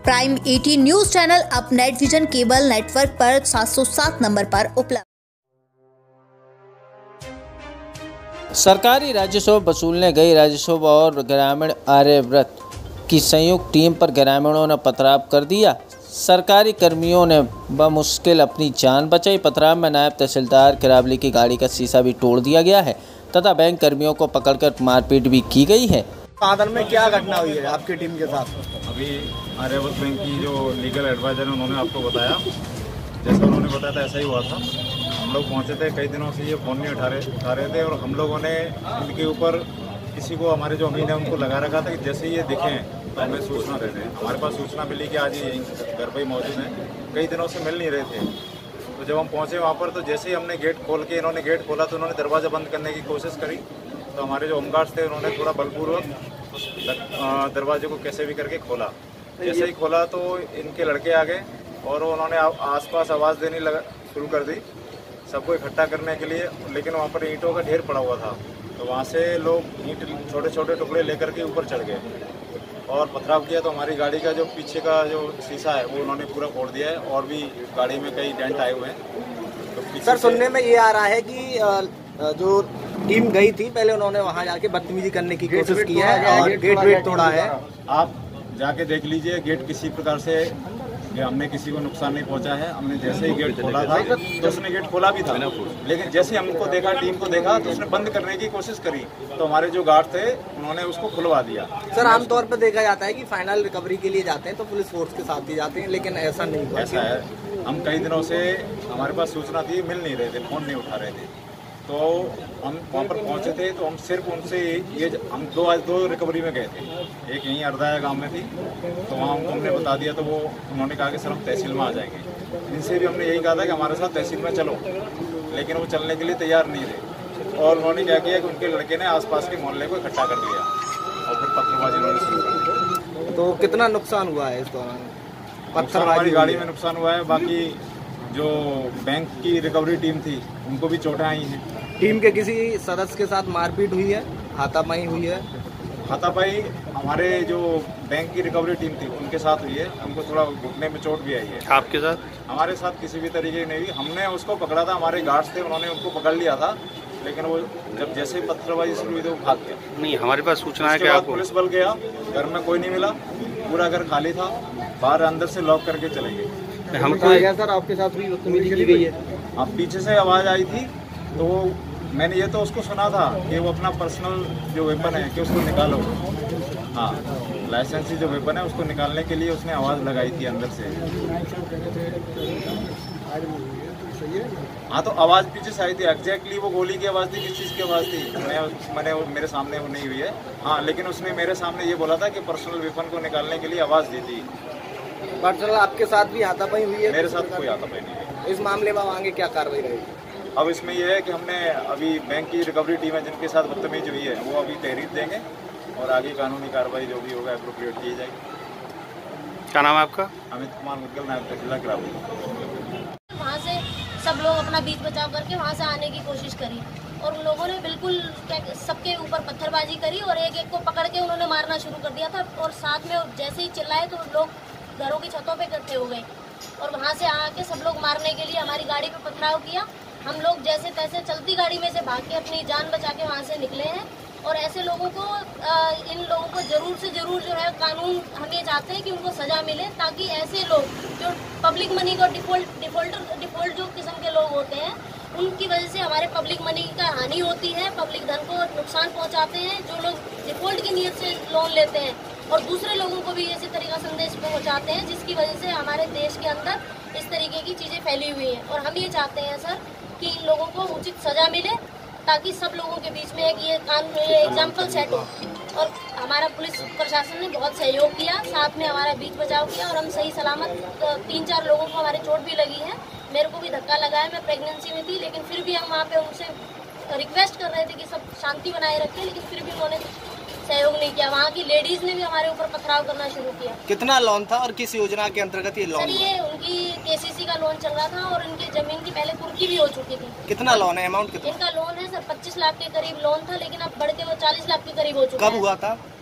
Prime 18 news channel अब Net Vision cable network पर 707 number पर उपलब्ध। सरकारी राजस्व वसूलने गई राजस्व और ग्रामीण आर्यव्रत की संयुक्त टीम पर ग्रामीणों ने पथराव कर दिया। सरकारी कर्मियों ने बमुश्किल अपनी जान बचाई। पथराव में नायब तहसीलदार किरावली की गाड़ी का शीशा भी तोड़ दिया गया है तथा बैंक कर्मियों को पकड़कर मारपीट भी की गई है। साधन में क्या घटना हुई है आपकी टीम के साथ? अभी आर्यव्रत बैंक की जो लीगल एडवाइजर है उन्होंने आपको बताया, जैसा उन्होंने बताया था ऐसा ही हुआ था। हम लोग पहुंचे थे, कई दिनों से ये फ़ोन नहीं उठा रहे थे और हम लोगों ने इनके ऊपर किसी को, हमारे जो अमीन है उनको लगा रखा था कि जैसे ये दिखें तो हमें सूचना दे दें। हमारे पास सूचना मिली कि आज ये घर पर ही मौजूद हैं, कई दिनों से मिल नहीं रहे थे। तो जब हम पहुँचे वहाँ पर तो जैसे ही हमने गेट खोल के, इन्होंने गेट खोला तो उन्होंने दरवाज़ा बंद करने की कोशिश करी। तो हमारे जो होमगार्ड्स थे उन्होंने थोड़ा बलपूर्वक दरवाजे को कैसे भी करके खोला। जैसे ही खोला तो इनके लड़के आ गए और उन्होंने आसपास आवाज़ देने शुरू कर दी सबको इकट्ठा करने के लिए, लेकिन वहाँ पर ईंटों का ढेर पड़ा हुआ था। तो वहाँ से लोग ईंट छोटे छोटे टुकड़े लेकर के ऊपर चढ़ गए और पथराव किया। तो हमारी गाड़ी का जो पीछे का जो शीशा है वो उन्होंने पूरा फोड़ दिया है और भी गाड़ी में कई डेंट आए हुए हैं। तो सर सुनने में ये आ रहा है कि जो टीम गई थी पहले उन्होंने वहां जाके बदतमीजी करने की कोशिश की है और गेट वेट तोड़ा है। आप जाके देख लीजिए, गेट किसी प्रकार से हमने किसी को नुकसान नहीं पहुंचा है। हमने जैसे ही गेट खोला था तो उसने गेट खोला भी था, लेकिन जैसे ही हमको देखा, टीम को देखा तो उसने बंद करने की कोशिश करी तो हमारे जो गार्ड थे उन्होंने उसको खुलवा दिया। सर आमतौर पर देखा जाता है कि फाइनल रिकवरी के लिए जाते हैं तो पुलिस फोर्स के साथ भी जाते हैं, लेकिन ऐसा नहीं हुआ। ऐसा है, हम कई दिनों से हमारे पास सूचना थी, मिल नहीं रहे थे, फोन नहीं उठा रहे थे। तो हम वहाँ पर पहुँचे थे तो हम सिर्फ उनसे हम दो रिकवरी में गए थे। एक यहीं अर्दाया गांव में थी तो वहाँ हमने बता दिया तो वो उन्होंने कहा कि सर हम तहसील में आ जाएंगे। इनसे भी हमने यही कहा था कि हमारे साथ तहसील में चलो, लेकिन वो चलने के लिए तैयार नहीं थे। और उन्होंने क्या किया कि उनके लड़के ने आसपास के मोहल्ले को इकट्ठा कर दिया और फिर पत्थरबाजी उन्होंने शुरू कर दी। तो कितना नुकसान हुआ है इस दौरान? पत्थर हमारी गाड़ी में नुकसान हुआ है, बाकी जो बैंक की रिकवरी टीम थी उनको भी चोटें आई हैं। टीम के किसी सदस्य के साथ मारपीट हुई है, हाथापाई हुई है? हाथापाई हमारे जो बैंक की रिकवरी टीम थी उनके साथ हुई है, उनको थोड़ा घुटने में चोट भी आई है। आपके साथ? हमारे साथ किसी भी तरीके की नहीं हुई। हमने उसको पकड़ा था, हमारे गार्ड्स थे उन्होंने उनको पकड़ लिया था, लेकिन वो जब जैसे ही पत्थरबाजी शुरू हुई तो वो भाग गया। नहीं, हमारे पास सूचना है कि आपको पुलिस बल गया, घर में कोई नहीं मिला, पूरा घर खाली था, बाहर अंदर से लॉक करके चले गए। हमको क्या सर आपके साथ भी बदतमीजी की गई है? अब पीछे से आवाज़ आई थी तो मैंने ये तो उसको सुना था कि वो अपना पर्सनल जो वेपन है कि उसको निकालो। हाँ, लाइसेंसी जो वेपन है उसको निकालने के लिए उसने आवाज़ लगाई थी अंदर से। हाँ, तो आवाज़ पीछे से आई थी। एग्जैक्टली वो गोली की आवाज़ थी, किस चीज़ की आवाज़ थी मैंने मेरे सामने वो नहीं हुई है। हाँ, लेकिन उसने मेरे सामने ये बोला था कि पर्सनल वेपन को निकालने के लिए आवाज़ दी थी। पर्सनल आपके साथ भी हाथापाई हुई है? मेरे साथ कोई हाथापाई नहीं है। इस मामले में आगे क्या कार्रवाई रहेगी? अब इसमें यह है कि हमने अभी बैंक की रिकवरी टीम है जिनके साथ बदतमीजी हुई है वो अभी तहरीर देंगे और आगे कानूनी कार्रवाई जो भी होगा एप्रोप्रिएट की जाएगी। क्या नाम है आपका? अमित कुमार मुदगल, नायब तहसीलदार किरावली। वहाँ से सब लोग अपना बीच बचाव करके वहाँ से आने की कोशिश करी और उन लोगों ने बिल्कुल सबके ऊपर पत्थरबाजी करी और एक एक को पकड़ के उन्होंने मारना शुरू कर दिया था। और साथ में जैसे ही चिल्लाए तो लोग घरों की छतों पे इकट्ठे हो गए और वहाँ से आके सब लोग मारने के लिए हमारी गाड़ी पे पथराव किया। हम लोग जैसे तैसे चलती गाड़ी में से भाग के अपनी जान बचा के वहाँ से निकले हैं। और ऐसे लोगों को इन लोगों को जरूर से जरूर जो है कानून, हम ये चाहते हैं कि उनको सजा मिले ताकि ऐसे लोग जो पब्लिक मनी को डिफॉल्ट जो किस्म के लोग होते हैं उनकी वजह से हमारे पब्लिक मनी का हानि होती है, पब्लिक धन को नुकसान पहुंचाते हैं। जो लोग डिफॉल्ट की नीयत से लोन लेते हैं और दूसरे लोगों को भी इसी तरीका संदेश पहुंचाते हैं जिसकी वजह से हमारे देश के अंदर इस तरीके की चीज़ें फैली हुई हैं। और हम ये चाहते हैं सर कि इन लोगों को उचित सजा मिले ताकि सब लोगों के बीच में एक ये कानून एग्जाम्पल सेट हो। और हमारा पुलिस प्रशासन ने बहुत सहयोग किया, साथ में हमारा बीच बचाव किया और हम सही सलामत 3-4 लोगों को हमारे चोट भी लगी है। मेरे को भी धक्का लगा है, मैं प्रेगनेंसी में थी, लेकिन फिर भी हम वहाँ पे उनसे रिक्वेस्ट कर रहे थे कि सब शांति बनाए रखें, लेकिन फिर भी उन्होंने सहयोग नहीं किया। वहाँ की लेडीज ने भी हमारे ऊपर पथराव करना शुरू किया। कितना लोन था और किस योजना के अंतर्गत ये लोन? सर ये उनकी केसीसी का लोन चल रहा था और इनकी जमीन की पहले कुर्की भी हो चुकी थी। कितना लोन है, अमाउंट कितना? इनका लोन है सर 25 लाख के करीब लोन था, लेकिन अब बढ़ के वो 40 लाख के करीब हो चुका है। कब हुआ था?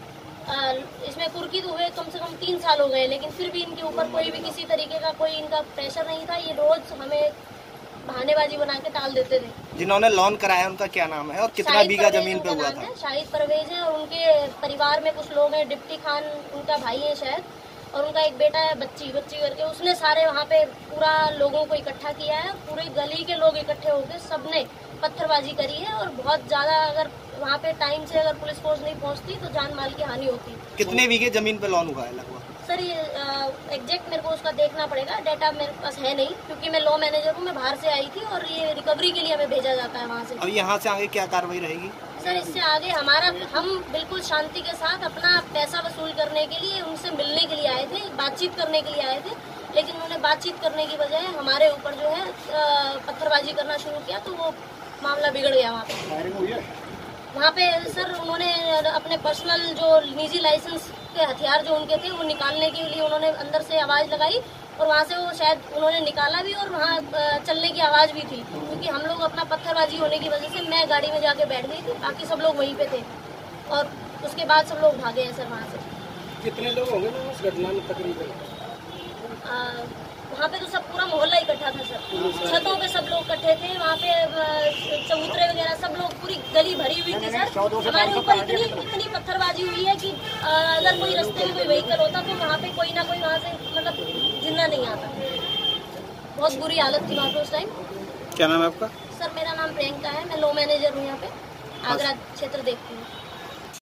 इसमें कुर्की तो हुए कम से कम 3 साल हो गए, लेकिन फिर भी इनके ऊपर कोई भी किसी तरीके का कोई इनका प्रेशर नहीं था। ये रोज हमें बहानेबाजी बना के टाल देते थे। जिन्होंने लोन कराया उनका क्या नाम है और कितना बीघा जमीन पे हुआ था? शाहिद परवेज है और उनके परिवार में कुछ लोग हैं। डिप्टी खान उनका भाई है शायद, और उनका एक बेटा है बच्ची करके। उसने सारे वहाँ पे पूरा लोगों को इकट्ठा किया है, पूरे गली के लोग इकट्ठे होकर सबने पत्थरबाजी करी है। और बहुत ज्यादा अगर वहाँ पे टाइम से अगर पुलिस फोर्स नहीं पहुँचती तो जान माल की हानि होती। कितने बीघे जमीन पे लोन हुआ है लगभग? सर ये एग्जैक्ट मेरे को उसका देखना पड़ेगा, डाटा मेरे पास है नहीं, क्योंकि मैं लॉ मैनेजर हूँ। मैं बाहर से आई थी और ये रिकवरी के लिए हमें भेजा जाता है वहाँ से। अब यहाँ से आगे क्या कार्रवाई रहेगी? सर इससे आगे हम बिल्कुल शांति के साथ अपना पैसा वसूल करने के लिए उनसे मिलने के लिए आए थे, बातचीत करने के लिए आए थे, लेकिन उन्होंने बातचीत करने की बजाय हमारे ऊपर जो है पत्थरबाजी करना शुरू किया, तो वो मामला बिगड़ गया। वहाँ पे सर उन्होंने अपने पर्सनल जो निजी लाइसेंस के हथियार जो उनके थे वो निकालने के लिए उन्होंने अंदर से आवाज़ लगाई, और वहाँ से वो शायद उन्होंने निकाला भी, और वहाँ चलने की आवाज़ भी थी, क्योंकि हम लोग अपना पत्थरबाजी होने की वजह से मैं गाड़ी में जाके बैठ गई थी, बाकी सब लोग वहीं पे थे, और उसके बाद सब लोग भागे हैं सर वहाँ से। कितने लोग होंगे ना उस घटना में तकरीबन? वहाँ पे तो सब पूरा मोहल्ला इकट्ठा था सर, छतों पे सब लोग इकट्ठे थे, वहाँ पे चबूतरे वगैरह सब लोग, पूरी गली भरी हुई थी सर। हमारे ऊपर इतनी पत्थरबाजी हुई है कि अगर कोई रास्ते में कोई व्हीकल होता तो वहाँ पे कोई ना कोई वहाँ से मतलब जिंदा नहीं आता। बहुत बुरी हालत थी वहाँ पे उस टाइम। क्या नाम है आपका? सर मेरा नाम प्रियंका है, मैं लॉ मैनेजर हूँ यहाँ पे, आगरा क्षेत्र देखती हूँ।